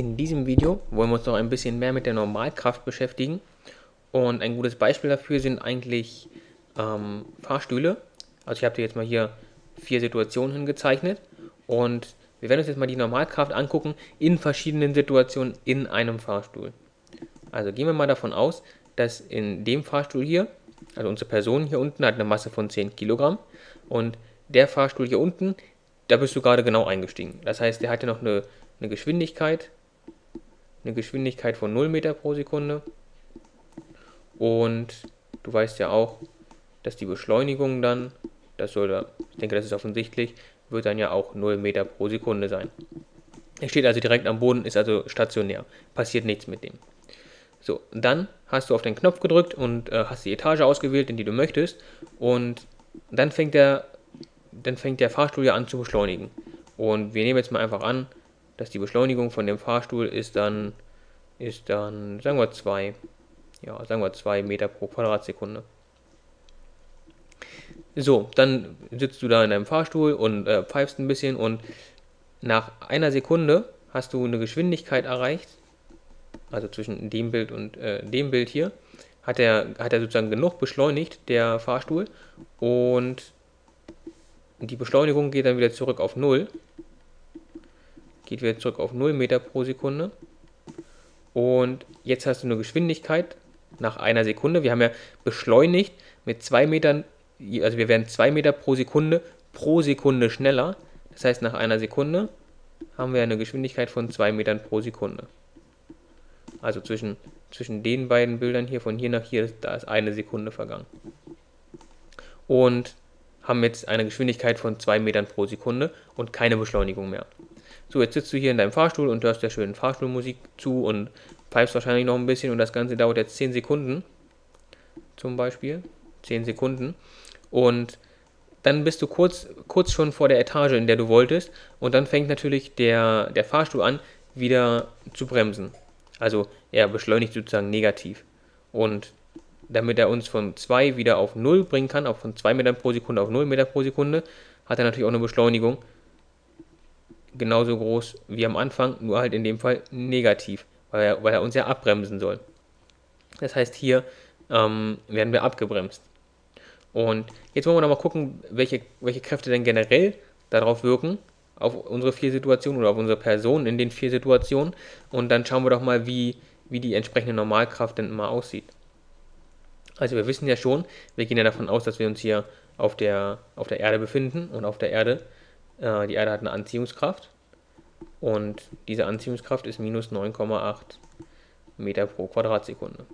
In diesem Video wollen wir uns noch ein bisschen mehr mit der Normalkraft beschäftigen und ein gutes Beispiel dafür sind eigentlich Fahrstühle. Also ich habe dir jetzt mal hier 4 Situationen hingezeichnet und wir werden uns jetzt mal die Normalkraft angucken in verschiedenen Situationen in einem Fahrstuhl. Also gehen wir mal davon aus, dass in dem Fahrstuhl hier, also unsere Person hier unten hat eine Masse von 10 Kilogramm und der Fahrstuhl hier unten, da bist du gerade genau eingestiegen. Das heißt, der hat ja noch eine Geschwindigkeit von 0 Meter pro Sekunde und du weißt ja auch, dass die Beschleunigung dann, ich denke, das ist offensichtlich, wird dann ja auch 0 Meter pro Sekunde sein. Er steht also direkt am Boden, ist also stationär, passiert nichts mit dem. So, dann hast du auf den Knopf gedrückt und hast die Etage ausgewählt, in die du möchtest und dann fängt der Fahrstuhl ja an zu beschleunigen. Und wir nehmen jetzt mal einfach an, dass die Beschleunigung von dem Fahrstuhl ist dann sagen wir 2 Meter pro Quadratsekunde. So, dann sitzt du da in deinem Fahrstuhl und pfeifst ein bisschen und nach einer Sekunde hast du eine Geschwindigkeit erreicht, also zwischen dem Bild und dem Bild hier, hat er sozusagen genug beschleunigt, der Fahrstuhl, und die Beschleunigung geht dann wieder zurück auf 0, Meter pro Sekunde. Und jetzt hast du eine Geschwindigkeit nach einer Sekunde. Wir haben ja beschleunigt mit 2 Metern, also wir werden 2 Meter pro Sekunde schneller. Das heißt, nach einer Sekunde haben wir eine Geschwindigkeit von 2 Metern pro Sekunde. Also zwischen den beiden Bildern hier, von hier nach hier, da ist eine Sekunde vergangen. Und haben jetzt eine Geschwindigkeit von 2 Metern pro Sekunde und keine Beschleunigung mehr. So, jetzt sitzt du hier in deinem Fahrstuhl und hörst der schönen Fahrstuhlmusik zu und pfeifst wahrscheinlich noch ein bisschen und das Ganze dauert jetzt 10 Sekunden. Zum Beispiel 10 Sekunden. Und dann bist du kurz schon vor der Etage, in der du wolltest, und dann fängt natürlich der Fahrstuhl an, wieder zu bremsen. Also er beschleunigt sozusagen negativ. Und damit er uns von 2 wieder auf 0 bringen kann, auch von 2 Metern pro Sekunde auf 0 Meter pro Sekunde, hat er natürlich auch eine Beschleunigung genauso groß wie am Anfang, nur halt in dem Fall negativ, weil er uns ja abbremsen soll. Das heißt, hier werden wir abgebremst. Und jetzt wollen wir noch mal gucken, welche Kräfte denn generell darauf wirken, auf unsere 4 Situationen oder auf unsere Person in den 4 Situationen. Und dann schauen wir doch mal, wie die entsprechende Normalkraft denn immer aussieht. Also wir wissen ja schon, wir gehen ja davon aus, dass wir uns hier auf der Erde befinden und auf der Erde, die Erde hat eine Anziehungskraft und diese Anziehungskraft ist minus 9,8 Meter pro Quadratsekunde.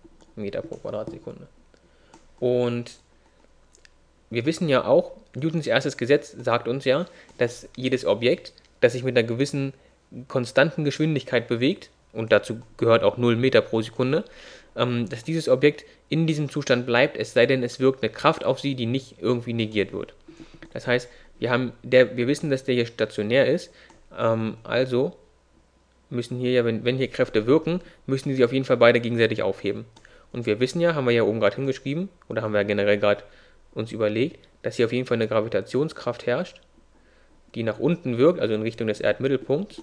Und wir wissen ja auch, Newtons erstes Gesetz sagt uns ja, dass jedes Objekt, das sich mit einer gewissen konstanten Geschwindigkeit bewegt, und dazu gehört auch 0 Meter pro Sekunde, dass dieses Objekt in diesem Zustand bleibt, es sei denn, es wirkt eine Kraft auf sie, die nicht irgendwie negiert wird. Das heißt, wir wissen, dass der hier stationär ist, also müssen hier ja, wenn hier Kräfte wirken, müssen die sich auf jeden Fall beide gegenseitig aufheben. Und wir wissen ja, haben wir ja oben gerade hingeschrieben, oder haben wir ja generell gerade uns überlegt, dass hier auf jeden Fall eine Gravitationskraft herrscht, die nach unten wirkt, also in Richtung des Erdmittelpunkts.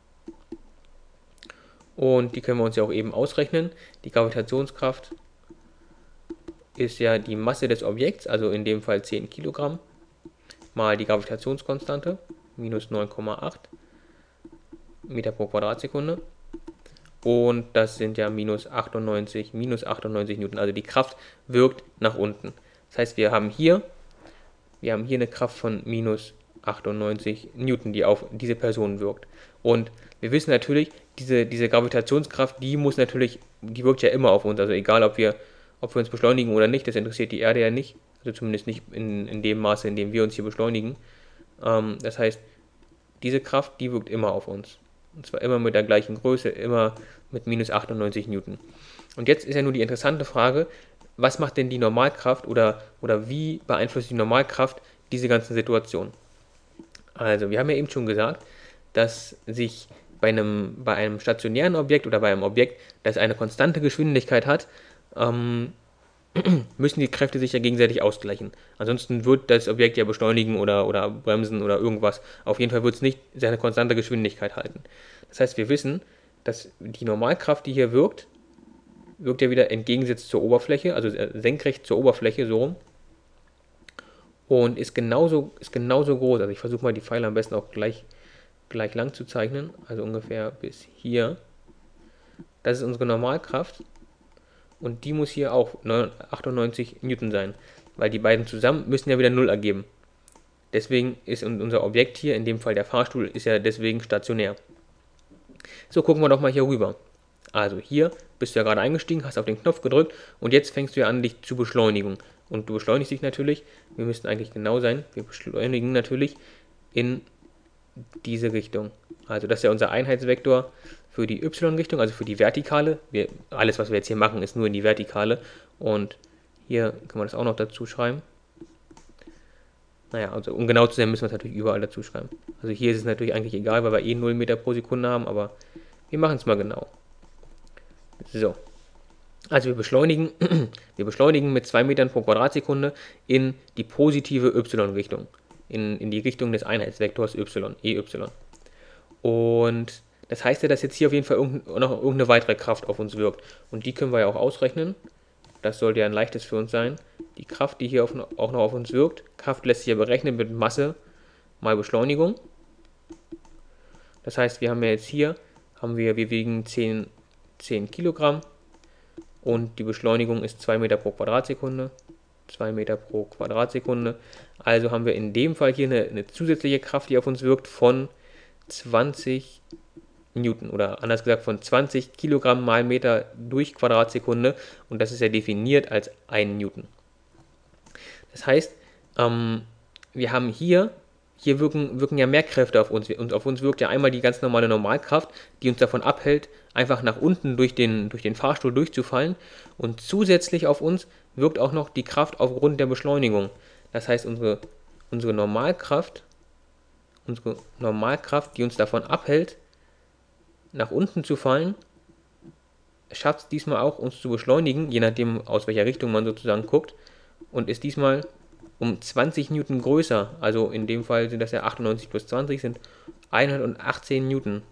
Und die können wir uns ja auch eben ausrechnen. Die Gravitationskraft ist ja die Masse des Objekts, also in dem Fall 10 Kilogramm, mal die Gravitationskonstante, minus 9,8 Meter pro Quadratsekunde. Und das sind ja minus 98 Newton. Also die Kraft wirkt nach unten. Das heißt, wir haben hier eine Kraft von minus 98 Newton, die auf diese Person wirkt. Und wir wissen natürlich, diese Gravitationskraft, die wirkt ja immer auf uns. Also egal, ob wir uns beschleunigen oder nicht, das interessiert die Erde ja nicht. Also zumindest nicht in dem Maße, in dem wir uns hier beschleunigen. Das heißt, diese Kraft, die wirkt immer auf uns. Und zwar immer mit der gleichen Größe, immer mit minus 98 Newton. Und jetzt ist ja nur die interessante Frage, was macht denn die Normalkraft oder wie beeinflusst die Normalkraft diese ganzen Situationen? Also, wir haben ja eben schon gesagt, dass sich bei einem stationären Objekt oder bei einem Objekt, das eine konstante Geschwindigkeit hat, müssen die Kräfte sich ja gegenseitig ausgleichen. Ansonsten wird das Objekt ja beschleunigen oder bremsen oder irgendwas. Auf jeden Fall wird es nicht seine konstante Geschwindigkeit halten. Das heißt, wir wissen, dass die Normalkraft, die hier wirkt ja wieder entgegengesetzt zur Oberfläche, also senkrecht zur Oberfläche, so rum. Und ist genauso groß. Also ich versuche mal die Pfeile am besten auch gleich lang zu zeichnen. Also ungefähr bis hier. Das ist unsere Normalkraft. Und die muss hier auch 98 Newton sein. Weil die beiden zusammen müssen ja wieder 0 ergeben. Deswegen ist unser Objekt hier, in dem Fall der Fahrstuhl, ist ja deswegen stationär. So, gucken wir doch mal hier rüber. Also hier bist du ja gerade eingestiegen, hast auf den Knopf gedrückt und jetzt fängst du ja an, dich zu beschleunigen. Und du beschleunigst dich natürlich, wir müssten eigentlich genau sein, wir beschleunigen natürlich in diese Richtung. Also das ist ja unser Einheitsvektor für die y-Richtung, also für die Vertikale. Alles, was wir jetzt hier machen, ist nur in die Vertikale. Und hier können wir das auch noch dazu schreiben. Naja, also um genau zu sein, müssen wir es natürlich überall dazu schreiben. Also hier ist es natürlich eigentlich egal, weil wir eh 0 Meter pro Sekunde haben, aber wir machen es mal genau. So. Also wir beschleunigen mit 2 Metern pro Quadratsekunde in die positive y-Richtung. In die Richtung des Einheitsvektors y, EY. Und das heißt ja, dass jetzt hier auf jeden Fall noch irgendeine weitere Kraft auf uns wirkt. Und die können wir ja auch ausrechnen. Das sollte ja ein leichtes für uns sein. Die Kraft, die hier auch noch auf uns wirkt. Kraft lässt sich ja berechnen mit Masse mal Beschleunigung. Das heißt, wir haben ja jetzt hier, wir wiegen 10 Kilogramm. Und die Beschleunigung ist 2 Meter pro Quadratsekunde. 2 Meter pro Quadratsekunde. Also haben wir in dem Fall hier eine zusätzliche Kraft, die auf uns wirkt, von 20 Newton oder anders gesagt von 20 Kilogramm mal Meter durch Quadratsekunde und das ist ja definiert als 1 Newton. Das heißt, wir haben hier wirken ja mehr Kräfte auf uns und auf uns wirkt ja einmal die ganz normale Normalkraft, die uns davon abhält, einfach nach unten durch den Fahrstuhl durchzufallen und zusätzlich auf uns wirkt auch noch die Kraft aufgrund der Beschleunigung. Das heißt, unsere Normalkraft, die uns davon abhält, nach unten zu fallen, schafft es diesmal auch, uns zu beschleunigen, je nachdem, aus welcher Richtung man sozusagen guckt, und ist diesmal um 20 Newton größer. Also in dem Fall sind das ja 98 plus 20, sind 118 Newton.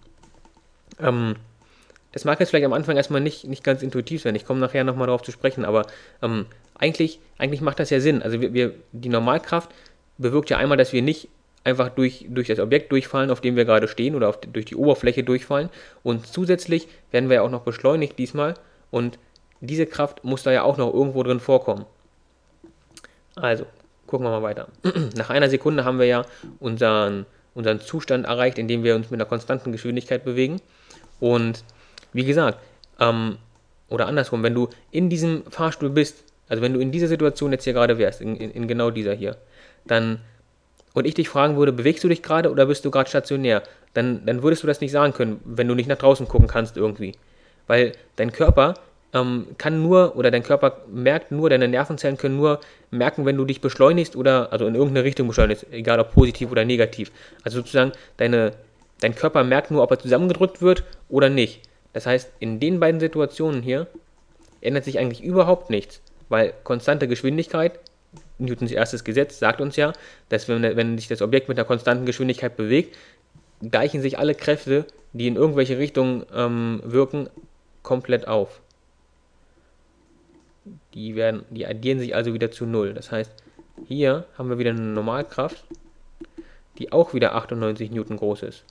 Das mag jetzt vielleicht am Anfang erstmal nicht ganz intuitiv sein, ich komme nachher nochmal darauf zu sprechen, aber eigentlich macht das ja Sinn. Also die Normalkraft bewirkt ja einmal, dass wir nicht einfach durch das Objekt durchfallen, auf dem wir gerade stehen oder durch die Oberfläche durchfallen und zusätzlich werden wir ja auch noch beschleunigt diesmal und diese Kraft muss da ja auch noch irgendwo drin vorkommen. Also, gucken wir mal weiter. Nach einer Sekunde haben wir ja unseren Zustand erreicht, in dem wir uns mit einer konstanten Geschwindigkeit bewegen und wie gesagt, oder andersrum, wenn du in diesem Fahrstuhl bist, also wenn du in dieser Situation jetzt hier gerade wärst, in genau dieser hier, dann und ich dich fragen würde, bewegst du dich gerade oder bist du gerade stationär, dann würdest du das nicht sagen können, wenn du nicht nach draußen gucken kannst irgendwie. Weil dein Körper kann nur, oder dein Körper merkt nur, deine Nervenzellen können nur merken, wenn du dich beschleunigst oder, also in irgendeine Richtung beschleunigst, egal ob positiv oder negativ. Also sozusagen, dein Körper merkt nur, ob er zusammengedrückt wird oder nicht. Das heißt, in den beiden Situationen hier ändert sich eigentlich überhaupt nichts, weil konstante Geschwindigkeit, Newtons erstes Gesetz sagt uns ja, dass wenn sich das Objekt mit einer konstanten Geschwindigkeit bewegt, gleichen sich alle Kräfte, die in irgendwelche Richtungen wirken, komplett auf. Die addieren sich also wieder zu 0. Das heißt, hier haben wir wieder eine Normalkraft, die auch wieder 98 Newton groß ist.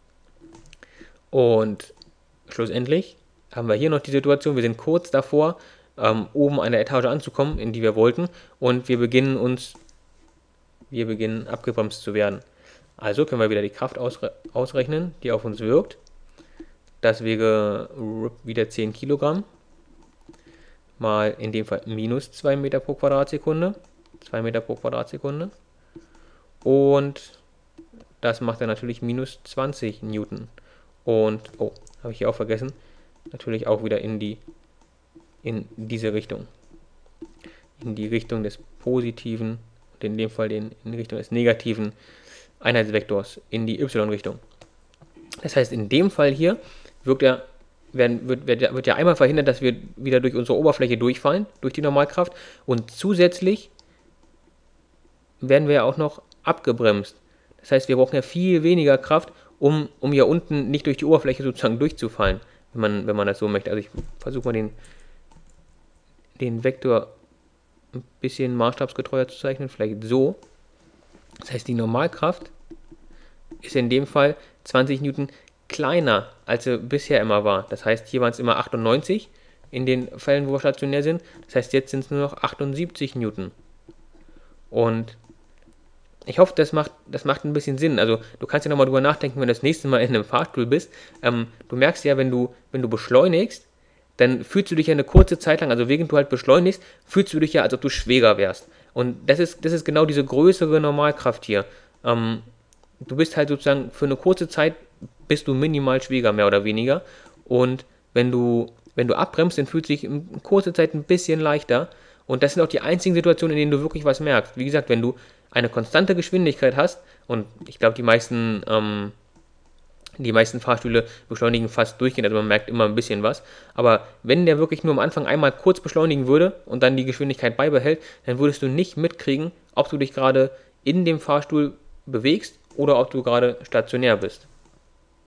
Und schlussendlich haben wir hier noch die Situation, wir sind kurz davor, oben an der Etage anzukommen, in die wir wollten, und wir beginnen abgebremst zu werden. Also können wir wieder die Kraft ausrechnen, die auf uns wirkt. Das wäre wieder 10 Kilogramm mal in dem Fall minus 2 Meter pro Quadratsekunde. 2 Meter pro Quadratsekunde. Und das macht dann natürlich minus 20 Newton. Und, oh, habe ich hier auch vergessen, natürlich auch wieder in diese Richtung. In die Richtung des positiven, und in dem Fall in Richtung des negativen Einheitsvektors, in die y-Richtung. Das heißt, in dem Fall hier wirkt er wird ja einmal verhindert, dass wir wieder durch unsere Oberfläche durchfallen, durch die Normalkraft. Und zusätzlich werden wir ja auch noch abgebremst. Das heißt, wir brauchen ja viel weniger Kraft, um hier unten nicht durch die Oberfläche sozusagen durchzufallen, wenn man das so möchte. Also ich versuche mal den Vektor ein bisschen maßstabsgetreuer zu zeichnen, vielleicht so. Das heißt, die Normalkraft ist in dem Fall 20 Newton kleiner, als sie bisher immer war. Das heißt, hier waren es immer 98 in den Fällen, wo wir stationär sind. Das heißt, jetzt sind es nur noch 78 Newton. Und ich hoffe, das macht ein bisschen Sinn. Also du kannst ja nochmal drüber nachdenken, wenn du das nächste Mal in einem Fahrstuhl bist. Du merkst ja, wenn du beschleunigst, dann fühlst du dich ja eine kurze Zeit lang, also während du halt beschleunigst, fühlst du dich ja, als ob du schwerer wärst. Und das ist genau diese größere Normalkraft hier. Du bist halt sozusagen für eine kurze Zeit bist du minimal schwerer, mehr oder weniger. Und wenn du abbremst, dann fühlt sich in kurzer Zeit ein bisschen leichter. Und das sind auch die einzigen Situationen, in denen du wirklich was merkst. Wie gesagt, wenn du eine konstante Geschwindigkeit hast, und ich glaube, die meisten Fahrstühle beschleunigen fast durchgehend, also man merkt immer ein bisschen was. Aber wenn der wirklich nur am Anfang einmal kurz beschleunigen würde und dann die Geschwindigkeit beibehält, dann würdest du nicht mitkriegen, ob du dich gerade in dem Fahrstuhl bewegst oder ob du gerade stationär bist.